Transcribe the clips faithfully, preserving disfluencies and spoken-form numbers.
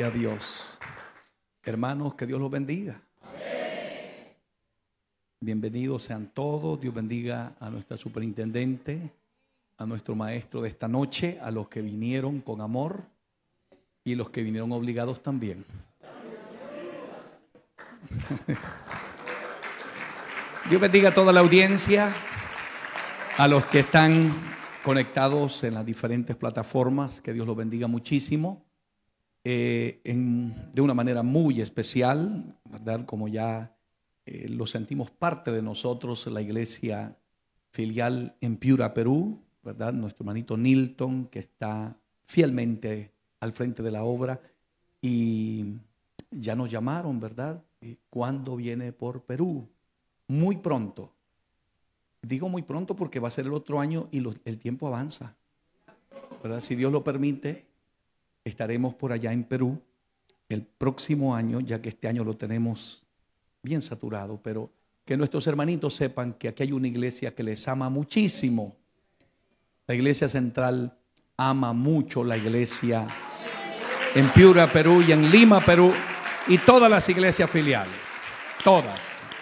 Gloria a Dios. Hermanos, que Dios los bendiga. Amén. Bienvenidos sean todos. Dios bendiga a nuestra superintendente, a nuestro maestro de esta noche, a los que vinieron con amor y los que vinieron obligados también. Dios bendiga a toda la audiencia, a los que están conectados en las diferentes plataformas. Que Dios los bendiga muchísimo. Eh, en, de una manera muy especial, ¿verdad? Como ya eh, lo sentimos parte de nosotros, la iglesia filial en Piura, Perú, ¿verdad? Nuestro hermanito Nilton, que está fielmente al frente de la obra, y ya nos llamaron, ¿verdad? ¿Cuándo viene por Perú? Muy pronto. Digo muy pronto porque va a ser el otro año y lo, el tiempo avanza, ¿verdad? Si Dios lo permite, estaremos por allá en Perú el próximo año, ya que este año lo tenemos bien saturado, pero que nuestros hermanitos sepan que aquí hay una iglesia que les ama muchísimo. La iglesia central ama mucho la iglesia en Piura, Perú, y en Lima, Perú, y todas las iglesias filiales, todas.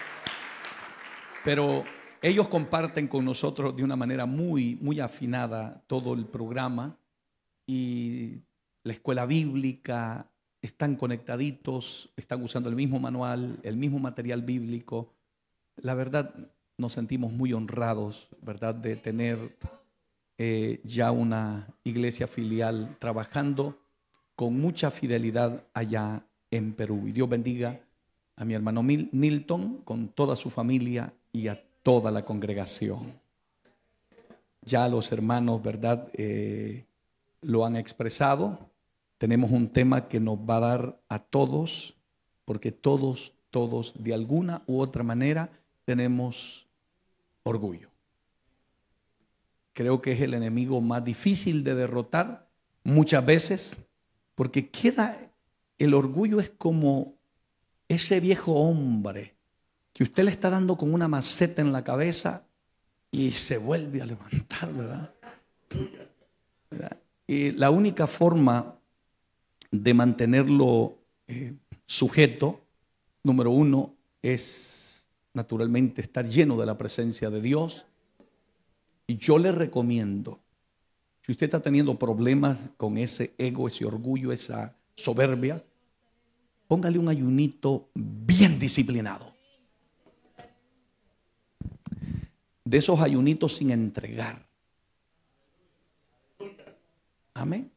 Pero ellos comparten con nosotros de una manera muy, muy afinada todo el programa, y la escuela bíblica, están conectaditos, están usando el mismo manual, el mismo material bíblico. La verdad, nos sentimos muy honrados, ¿verdad?, de tener eh, ya una iglesia filial trabajando con mucha fidelidad allá en Perú. Y Dios bendiga a mi hermano Nilton con toda su familia y a toda la congregación. Ya los hermanos, ¿verdad?, eh, lo han expresado. Tenemos un tema que nos va a dar a todos, porque todos, todos de alguna u otra manera tenemos orgullo. Creo que es el enemigo más difícil de derrotar muchas veces, porque queda, el orgullo es como ese viejo hombre que usted le está dando con una maceta en la cabeza y se vuelve a levantar, ¿verdad? ¿verdad? Y la única forma de mantenerlo eh, sujeto, número uno, es naturalmente estar lleno de la presencia de Dios. Y yo le recomiendo, si usted está teniendo problemas con ese ego, ese orgullo, esa soberbia, póngale un ayunito bien disciplinado. De esos ayunitos sin entregar. Amén.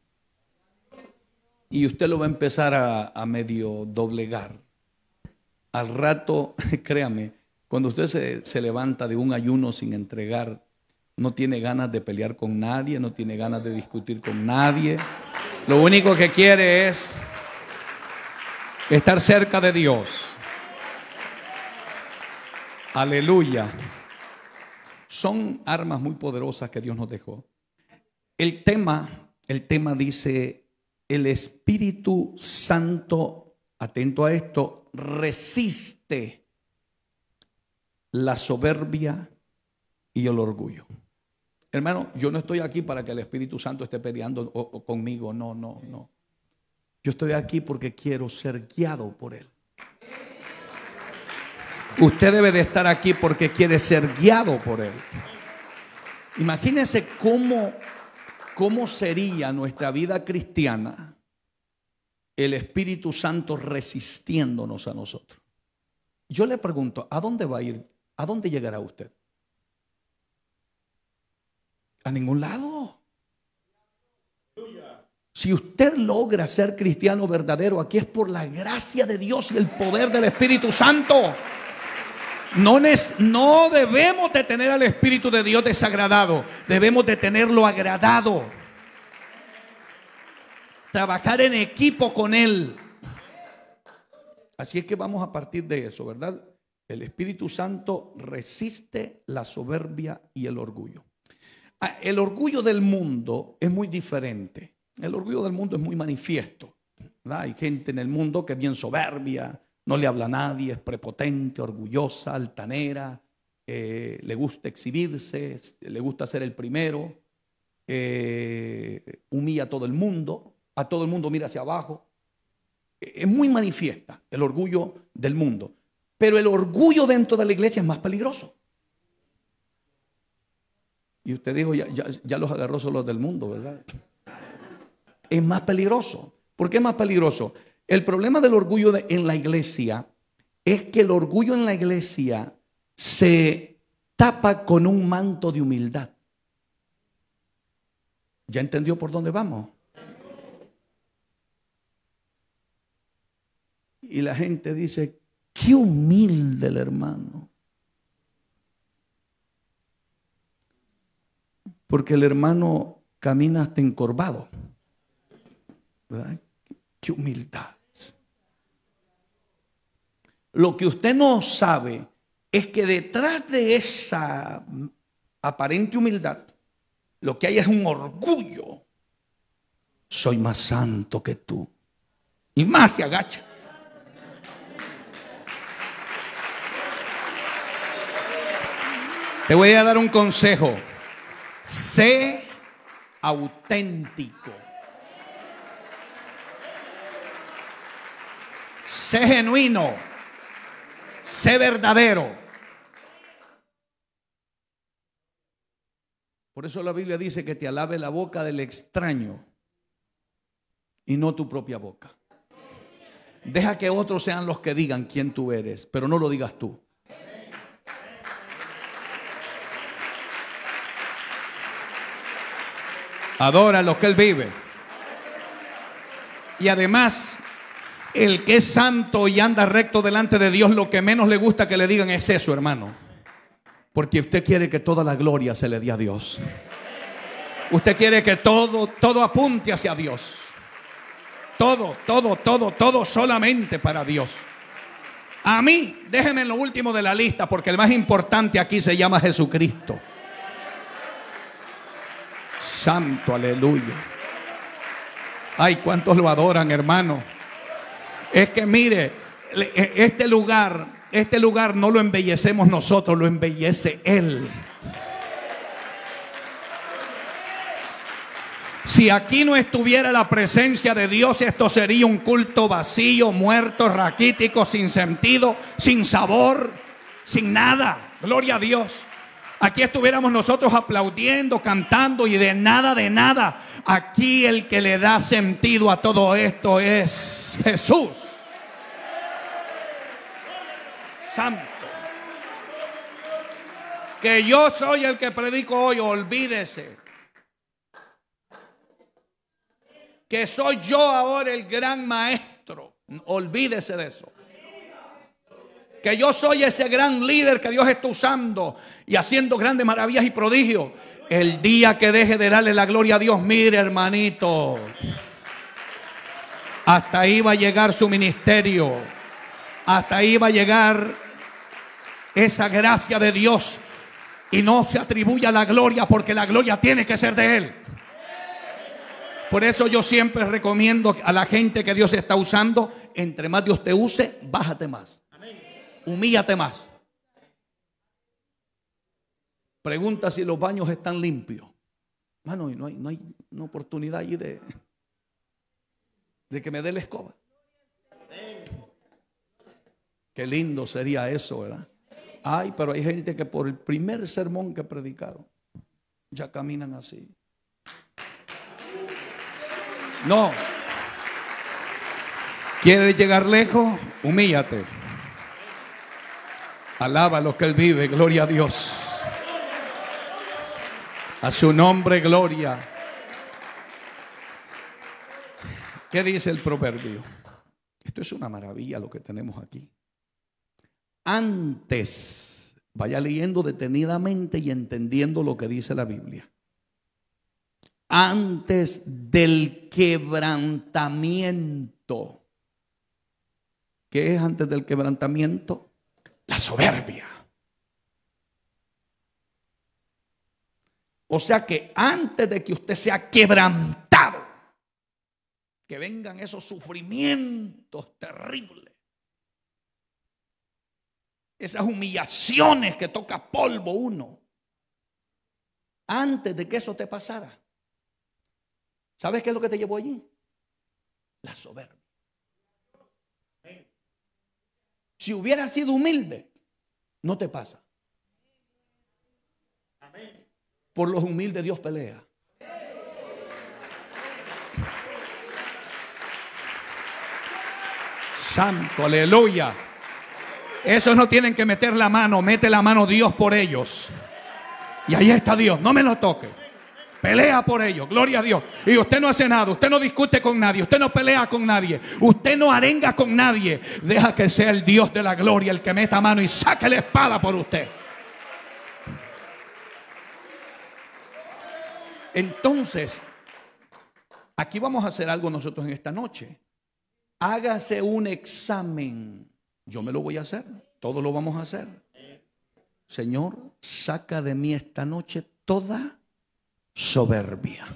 Y usted lo va a empezar a, a medio doblegar. Al rato, créame, cuando usted se, se levanta de un ayuno sin entregar, no tiene ganas de pelear con nadie, no tiene ganas de discutir con nadie. Lo único que quiere es estar cerca de Dios. Aleluya. Son armas muy poderosas que Dios nos dejó. El tema, el tema dice: el Espíritu Santo, atento a esto, resiste la soberbia y el orgullo. Hermano, yo no estoy aquí para que el Espíritu Santo esté peleando o, o conmigo, no, no, no. Yo estoy aquí porque quiero ser guiado por Él. Usted debe de estar aquí porque quiere ser guiado por Él. Imagínense cómo, cómo sería nuestra vida cristiana el Espíritu Santo resistiéndonos a nosotros. Yo le pregunto, ¿a dónde va a ir? ¿A dónde llegará usted? A ningún lado. Si usted logra ser cristiano verdadero, aquí es por la gracia de Dios y el poder del Espíritu Santo. No, no debemos de tener al Espíritu de Dios desagradado, debemos de tenerlo agradado. Trabajar en equipo con Él. Así es que vamos a partir de eso, ¿verdad? El Espíritu Santo resiste la soberbia y el orgullo. El orgullo del mundo es muy diferente. El orgullo del mundo es muy manifiesto, ¿verdad? Hay gente en el mundo que es bien soberbia, no le habla a nadie, es prepotente, orgullosa, altanera, eh, le gusta exhibirse, le gusta ser el primero, eh, humilla a todo el mundo, a todo el mundo mira hacia abajo. es muy manifiesta, el orgullo del mundo. Pero el orgullo dentro de la iglesia es más peligroso. Y usted dijo, ya, ya, ya los agarró solo los del mundo, ¿verdad? Es más peligroso. ¿Por qué es más peligroso? El problema del orgullo de, en la iglesia es que el orgullo en la iglesia se tapa con un manto de humildad. ¿Ya entendió por dónde vamos? Y la gente dice, qué humilde el hermano. Porque el hermano camina hasta encorvado, ¿verdad? Qué humildad. Lo que usted no sabe es que detrás de esa aparente humildad, lo que hay es un orgullo. Soy más santo que tú. Y más se agacha. Te voy a dar un consejo. Sé auténtico. Sé genuino. Sé verdadero. Por eso la Biblia dice que te alabe la boca del extraño y no tu propia boca. Deja que otros sean los que digan quién tú eres, pero no lo digas tú. Adora lo que Él vive. Y además, el que es santo y anda recto delante de Dios, lo que menos le gusta que le digan es eso, hermano. Porque usted quiere que toda la gloria se le dé a Dios. Usted quiere que todo, todo apunte hacia Dios. Todo, todo, todo, todo solamente para Dios. A mí, déjeme en lo último de la lista, porque el más importante aquí se llama Jesucristo. Santo, aleluya. Ay, cuántos lo adoran, hermano. Es que mire, este lugar, este lugar no lo embellecemos nosotros, lo embellece Él. Si aquí no estuviera la presencia de Dios, esto sería un culto vacío, muerto, raquítico, sin sentido, sin sabor, sin nada. Gloria a Dios. Aquí estuviéramos nosotros aplaudiendo, cantando y de nada, de nada. Aquí el que le da sentido a todo esto es Jesús. Santo. Que yo soy el que predico hoy, olvídese. Que soy yo ahora el gran maestro, olvídese de eso. Que yo soy ese gran líder que Dios está usando y haciendo grandes maravillas y prodigios. El día que deje de darle la gloria a Dios, mire, hermanito, hasta ahí va a llegar su ministerio. Hasta ahí va a llegar esa gracia de Dios. Y no se atribuya la gloria, porque la gloria tiene que ser de Él. Por eso yo siempre recomiendo a la gente que Dios está usando, entre más Dios te use, bájate más. Humíllate más. Pregunta si los baños están limpios. Mano, no hay, no hay una oportunidad allí de, de que me dé la escoba. Qué lindo sería eso, ¿verdad? Ay, pero hay gente que por el primer sermón que predicaron ya caminan así. No. ¿Quieres llegar lejos? Humíllate. Alaba lo que Él vive, gloria a Dios. A su nombre, gloria. ¿Qué dice el proverbio? Esto es una maravilla lo que tenemos aquí. Antes, vaya leyendo detenidamente y entendiendo lo que dice la Biblia. Antes del quebrantamiento. ¿Qué es antes del quebrantamiento? La soberbia. O sea que antes de que usted sea quebrantado, que vengan esos sufrimientos terribles, esas humillaciones que toca polvo uno, antes de que eso te pasara, ¿sabes qué es lo que te llevó allí? La soberbia. Si hubieras sido humilde, no te pasa. Por los humildes Dios pelea. Santo, aleluya. Esos no tienen que meter la mano, mete la mano Dios por ellos. Y ahí está Dios, no me lo toque. Pelea por ellos, gloria a Dios. Y usted no hace nada, usted no discute con nadie, usted no pelea con nadie, usted no arenga con nadie. Deja que sea el Dios de la gloria el que meta mano y saque la espada por usted. Entonces, aquí vamos a hacer algo nosotros en esta noche. Hágase un examen. Yo me lo voy a hacer, todos lo vamos a hacer. Señor, saca de mí esta noche toda soberbia.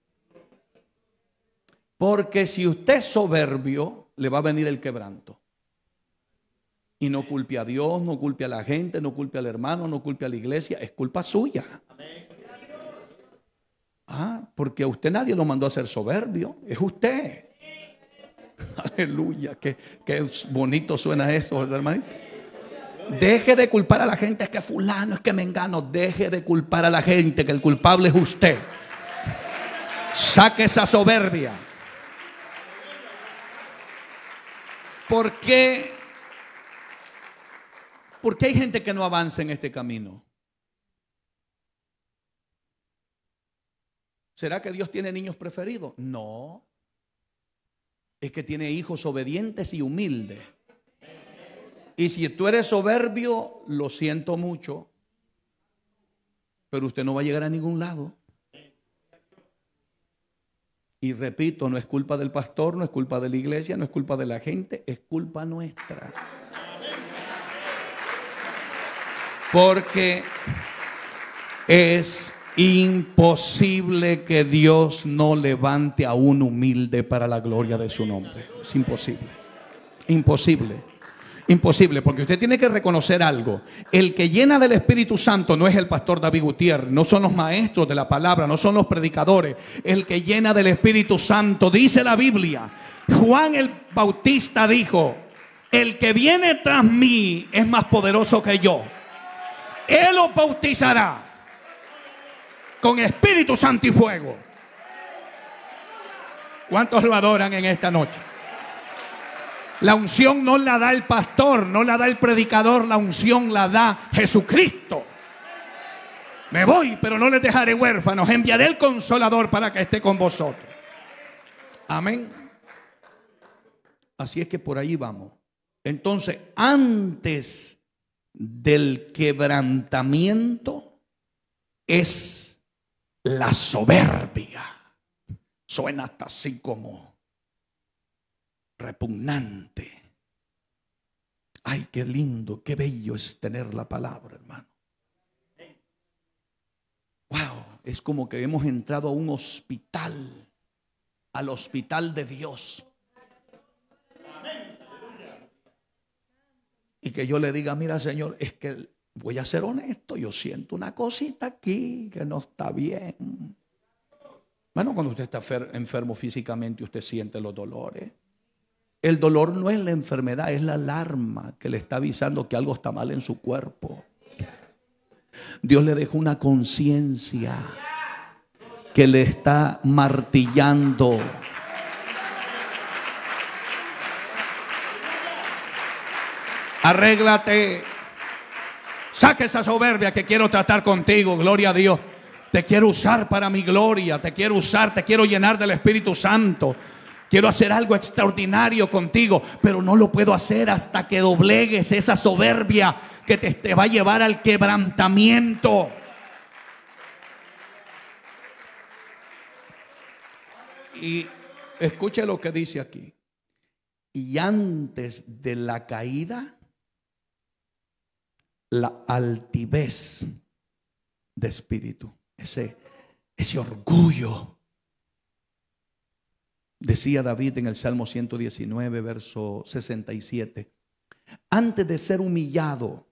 Porque si usted es soberbio, le va a venir el quebranto. Y no culpe a Dios, no culpe a la gente, no culpe al hermano, no culpe a la iglesia, es culpa suya. Ah, porque a usted nadie lo mandó a ser soberbio, es usted. Aleluya, qué, qué bonito suena eso, hermanito. Deje de culpar a la gente, es que fulano, es que mengano. Deje de culpar a la gente, que el culpable es usted. Saque esa soberbia. ¿Por qué? ¿Por qué hay gente que no avanza en este camino? ¿Será que Dios tiene niños preferidos? No. Es que tiene hijos obedientes y humildes. Y si tú eres soberbio, lo siento mucho, pero usted no va a llegar a ningún lado. Y repito, no es culpa del pastor, no es culpa de la iglesia, no es culpa de la gente, es culpa nuestra. Porque es imposible que Dios no levante a un humilde para la gloria de su nombre. Es imposible. Imposible. Imposible, porque usted tiene que reconocer algo. El que llena del Espíritu Santo no es el pastor David Gutiérrez, no son los maestros de la palabra, no son los predicadores. El que llena del Espíritu Santo, dice la Biblia, Juan el Bautista dijo: el que viene tras mí es más poderoso que yo. Él os bautizará con Espíritu Santo y fuego. ¿Cuántos lo adoran en esta noche? La unción no la da el pastor, no la da el predicador, la unción la da Jesucristo. Me voy, pero no les dejaré huérfanos. Enviaré el Consolador para que esté con vosotros. Amén. Así es que por ahí vamos. Entonces, antes del quebrantamiento es la soberbia. Suena hasta así como repugnante. Ay, qué lindo, qué bello es tener la palabra, hermano. Wow, es como que hemos entrado a un hospital, al hospital de Dios. Y que yo le diga: mira, Señor, es que voy a ser honesto, yo siento una cosita aquí que no está bien. Bueno, cuando usted está enfermo físicamente, usted siente los dolores. El dolor no es la enfermedad, es la alarma que le está avisando que algo está mal en su cuerpo. Dios le dejó una conciencia que le está martillando. Arréglate. Saque esa soberbia, que quiero tratar contigo. Gloria a Dios. Te quiero usar para mi gloria. Te quiero usar, te quiero llenar del Espíritu Santo. Quiero hacer algo extraordinario contigo, pero no lo puedo hacer hasta que doblegues esa soberbia que te, te va a llevar al quebrantamiento. Y escuche lo que dice aquí. Y antes de la caída, la altivez de espíritu, ese, ese orgullo. Decía David en el Salmo ciento diecinueve, verso sesenta y siete: antes de ser humillado,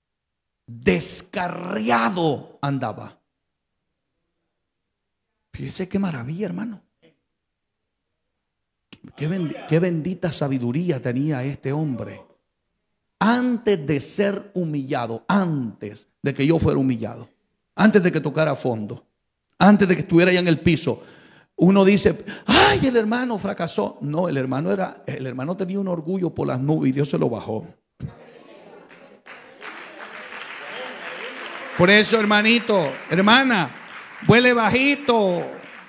descarriado andaba. Fíjese qué maravilla, hermano. Qué, bend- qué bendita sabiduría tenía este hombre. antes de ser humillado, antes de que yo fuera humillado, antes de que tocara fondo, antes de que estuviera ya en el piso, uno dice, ay, el hermano fracasó. No, el hermano era, el hermano tenía un orgullo por las nubes y Dios se lo bajó. Por eso, hermanito, hermana, vuele bajito.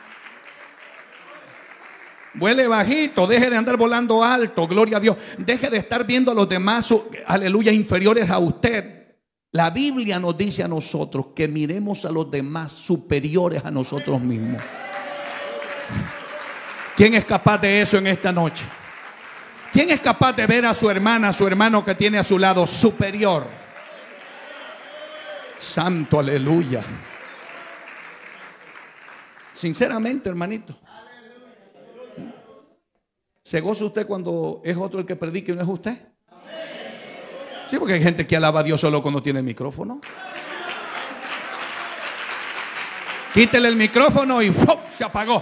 Vuele bajito, deje de andar volando alto, gloria a Dios. Deje de estar viendo a los demás, aleluya, inferiores a usted. La Biblia nos dice a nosotros que miremos a los demás superiores a nosotros mismos. ¿Quién es capaz de eso en esta noche? ¿Quién es capaz de ver a su hermana, a su hermano que tiene a su lado superior? Santo, aleluya. Sinceramente, hermanito, ¿se goza usted cuando es otro el que predica y no es usted? Sí, porque hay gente que alaba a Dios solo cuando tiene el micrófono. Quítele el micrófono y ¡pum! Se apagó.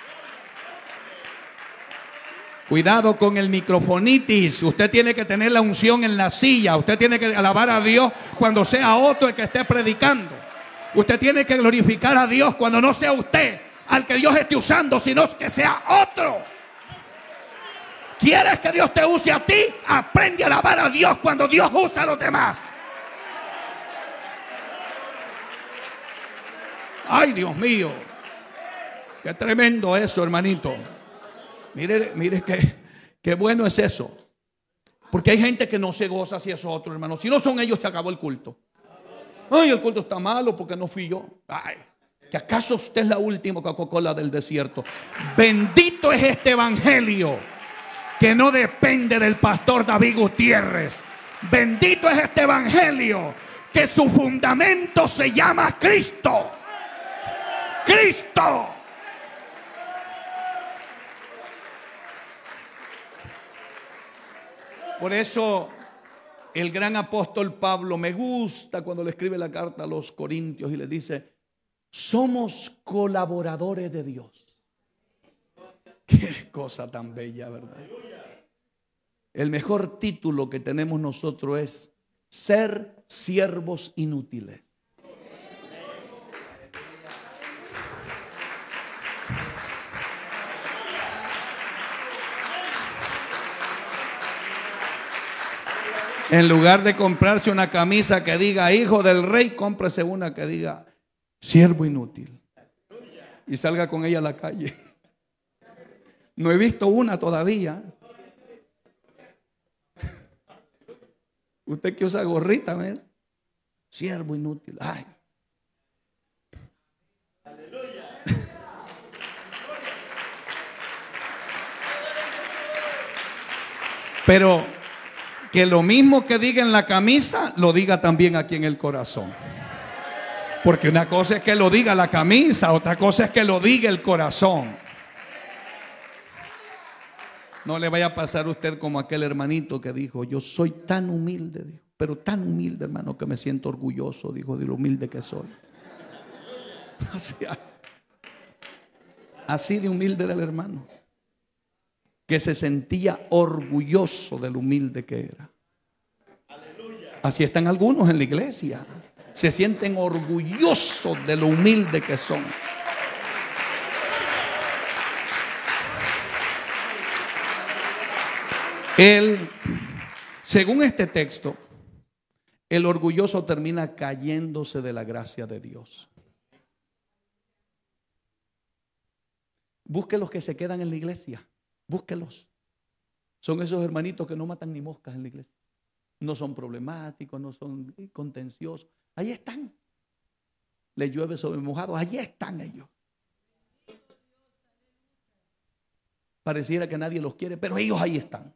Cuidado con el microfonitis. Usted tiene que tener la unción en la silla. Usted tiene que alabar a Dios cuando sea otro el que esté predicando. Usted tiene que glorificar a Dios cuando no sea usted al que Dios esté usando, sino que sea otro. ¿Quieres que Dios te use a ti? Aprende a alabar a Dios cuando Dios usa a los demás. Ay, Dios mío, qué tremendo eso, hermanito. Mire, mire qué, qué bueno es eso. Porque hay gente que no se goza si es otro, hermano. Si no son ellos, se acabó el culto. Ay, el culto está malo porque no fui yo. Ay, ¿que acaso usted es la última Coca-Cola del desierto? Bendito es este evangelio que no depende del pastor David Gutiérrez. Bendito es este evangelio que su fundamento se llama Cristo. Cristo. Por eso el gran apóstol Pablo, me gusta cuando le escribe la carta a los Corintios y le dice, somos colaboradores de Dios. Qué cosa tan bella, ¿verdad? El mejor título que tenemos nosotros es ser siervos inútiles. En lugar de comprarse una camisa que diga hijo del rey, cómprese una que diga siervo inútil y salga con ella a la calle. No he visto una todavía. Usted que usa gorrita, ¿verdad? Siervo inútil. Ay. Pero que lo mismo que diga en la camisa, lo diga también aquí en el corazón. Porque una cosa es que lo diga la camisa, otra cosa es que lo diga el corazón. No le vaya a pasar a usted como aquel hermanito que dijo, yo soy tan humilde, dijo, pero tan humilde, hermano, que me siento orgulloso, dijo, de lo humilde que soy. Así, así de humilde era el hermano, que se sentía orgulloso de lo humilde que era. Así están algunos en la iglesia, se sienten orgullosos de lo humilde que son. El, según este texto, el orgulloso termina cayéndose de la gracia de Dios. Busque los que se quedan en la iglesia. Búsquelos. Son esos hermanitos que no matan ni moscas en la iglesia. No son problemáticos, no son contenciosos. Ahí están. Le llueve sobre mojado. Ahí están ellos. Pareciera que nadie los quiere, pero ellos ahí están.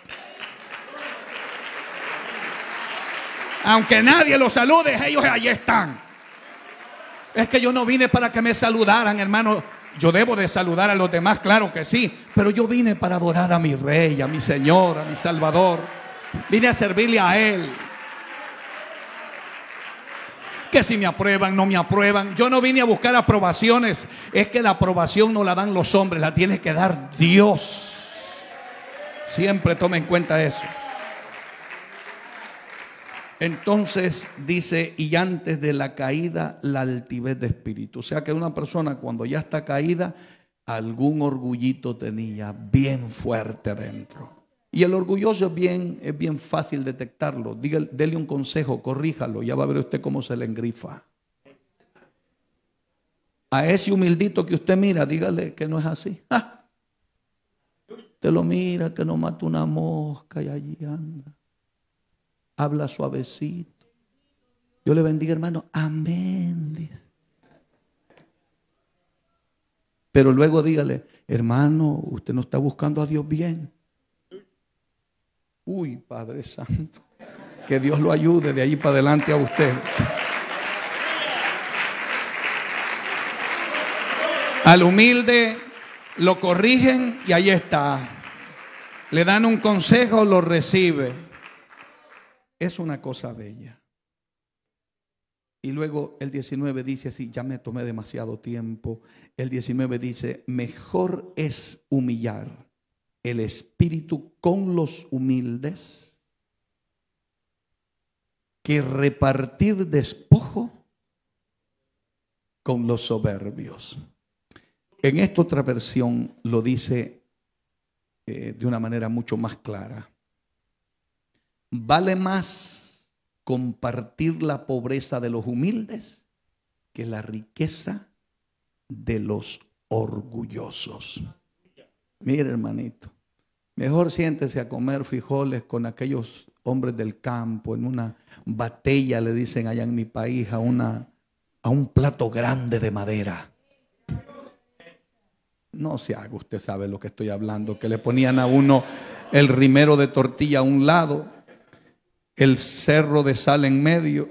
Aunque nadie los salude, ellos ahí están. Es que yo no vine para que me saludaran, hermano. Yo debo de saludar a los demás, claro que sí, pero yo vine para adorar a mi Rey, a mi Señor, a mi Salvador. Vine a servirle a Él. Que si me aprueban, no me aprueban. Yo no vine a buscar aprobaciones. Es que la aprobación no la dan los hombres, la tiene que dar Dios. Siempre tome en cuenta eso. Entonces dice, y antes de la caída, la altivez de espíritu. O sea que una persona cuando ya está caída, algún orgullito tenía bien fuerte dentro. Y el orgulloso es bien, es bien fácil detectarlo. Dígale, dele un consejo, corríjalo, ya va a ver usted cómo se le engrifa. A ese humildito que usted mira, dígale que no es así. ¡Ah! Usted lo mira, que no mata una mosca y allí anda. Habla suavecito. Dios le bendiga, hermano. Amén. Dice. Pero luego dígale, hermano, usted no está buscando a Dios bien. Uy, Padre Santo. Que Dios lo ayude de ahí para adelante a usted. Al humilde lo corrigen y ahí está. Le dan un consejo, lo recibe. Es una cosa bella. Y luego el diecinueve dice así, ya me tomé demasiado tiempo. El diecinueve dice, mejor es humillar el espíritu con los humildes que repartir despojo con los soberbios. En esta otra versión lo dice eh, de una manera mucho más clara. Vale más compartir la pobreza de los humildes que la riqueza de los orgullosos. Mire, hermanito, mejor siéntese a comer frijoles con aquellos hombres del campo en una batella, le dicen allá en mi país, a, una, a un plato grande de madera. No se haga, usted sabe lo que estoy hablando, que le ponían a uno el rimero de tortilla a un lado, el cerro de sal en medio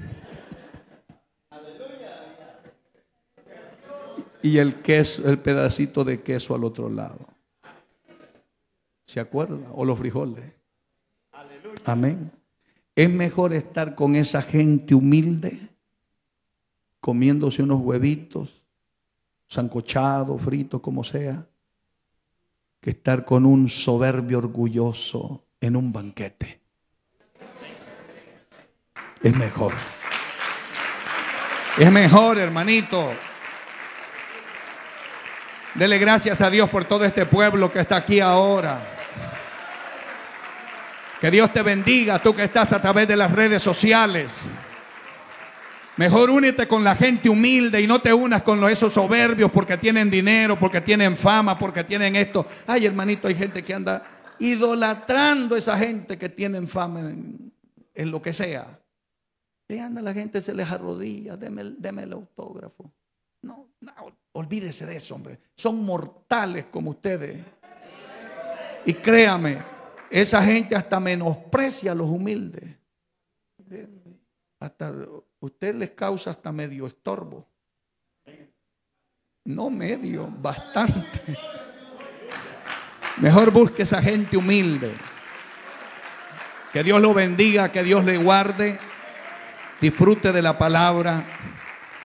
y el queso, el pedacito de queso al otro lado. ¿Se acuerda? O los frijoles. Amén. Es mejor estar con esa gente humilde, comiéndose unos huevitos, sancochados, fritos, como sea, que estar con un soberbio orgulloso en un banquete. Es mejor. Es mejor, hermanito. Dele gracias a Dios por todo este pueblo que está aquí ahora. Que Dios te bendiga, tú que estás a través de las redes sociales. Mejor únete con la gente humilde y no te unas con los, esos soberbios porque tienen dinero, porque tienen fama, porque tienen esto. Ay, hermanito, hay gente que anda idolatrando a esa gente que tienen fama en, en lo que sea. Y anda la gente, se les arrodilla, deme, deme el autógrafo. No, no, olvídese de eso, hombre. Son mortales como ustedes. Y créame, esa gente hasta menosprecia a los humildes. Hasta usted les causa hasta medio estorbo. No medio, bastante. Mejor busque esa gente humilde. Que Dios lo bendiga, que Dios le guarde. Disfrute de la palabra.